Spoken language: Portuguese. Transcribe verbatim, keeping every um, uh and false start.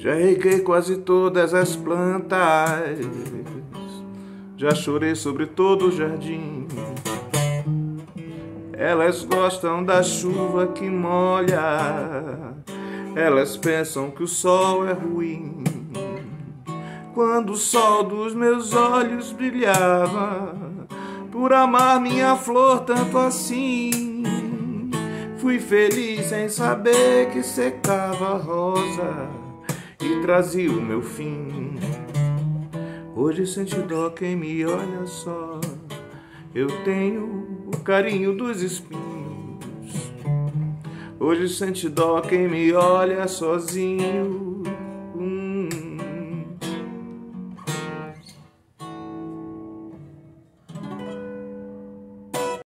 Já reguei quase todas as plantas, já chorei sobre todo o jardim. Elas gostam da chuva que molha, elas pensam que o sol é ruim. Quando o sol dos meus olhos brilhava, por amar minha flor, tanto assim, fui feliz sem saber que secava a rosa e trazia o meu fim. Hoje sente dó quem me olha só, eu tenho o carinho dos espinhos. Hoje sente dó quem me olha sozinho,